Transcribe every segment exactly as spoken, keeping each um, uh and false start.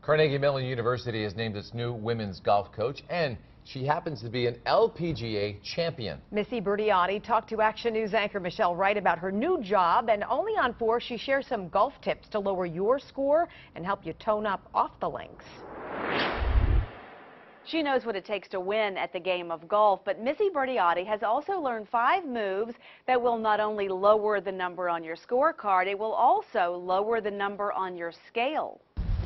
Carnegie Mellon University has named its new women's golf coach, and she happens to be an L P G A champion. Missie Berteotti talked to Action News anchor Michelle Wright about her new job, and only on four she shares some golf tips to lower your score and help you tone up off the links. She knows what it takes to win at the game of golf, but Missie Berteotti has also learned five moves that will not only lower the number on your scorecard, it will also lower the number on your scale.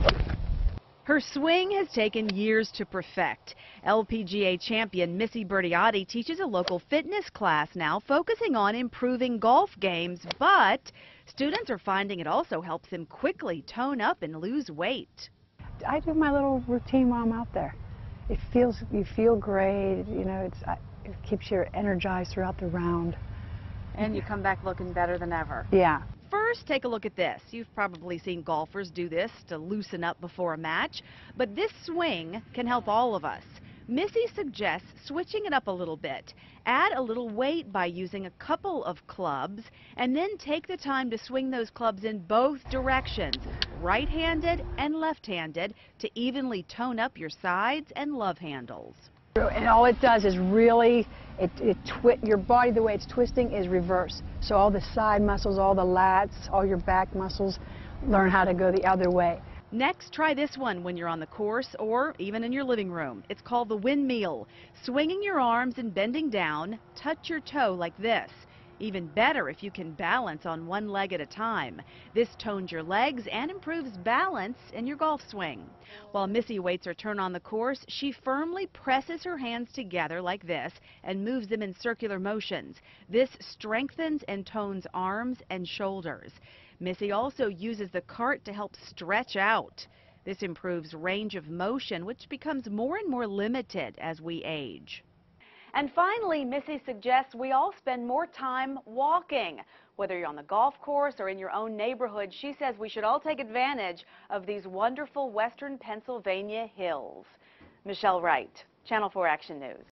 Her swing has taken years to perfect. L P G A champion Missie Berteotti teaches a local fitness class now, focusing on improving golf games, but students are finding it also helps them quickly tone up and lose weight. I do my little routine while I'm out there. It feels, you feel great, you know, it's, it keeps you energized throughout the round. And you come back looking better than ever. Yeah. First, take a look at this. You've probably seen golfers do this to loosen up before a match, but this swing can help all of us. Missie suggests switching it up a little bit. Add a little weight by using a couple of clubs, and then take the time to swing those clubs in both directions, right-handed and left-handed, to evenly tone up your sides and love handles. And all it does is really, it, it twi your body, the way it's twisting, is reverse. So all the side muscles, all the lats, all your back muscles learn how to go the other way. Next, try this one when you're on the course or even in your living room. It's called the windmill. Swinging your arms and bending down, touch your toe like this. Even better if you can balance on one leg at a time. This tones your legs and improves balance in your golf swing. While Missie waits her turn on the course, she firmly presses her hands together like this and moves them in circular motions. This strengthens and tones arms and shoulders. Missie also uses the cart to help stretch out. This improves range of motion, which becomes more and more limited as we age. And finally, Missie suggests we all spend more time walking. Whether you're on the golf course or in your own neighborhood, she says we should all take advantage of these wonderful western Pennsylvania hills. Michelle Wright, Channel four Action News.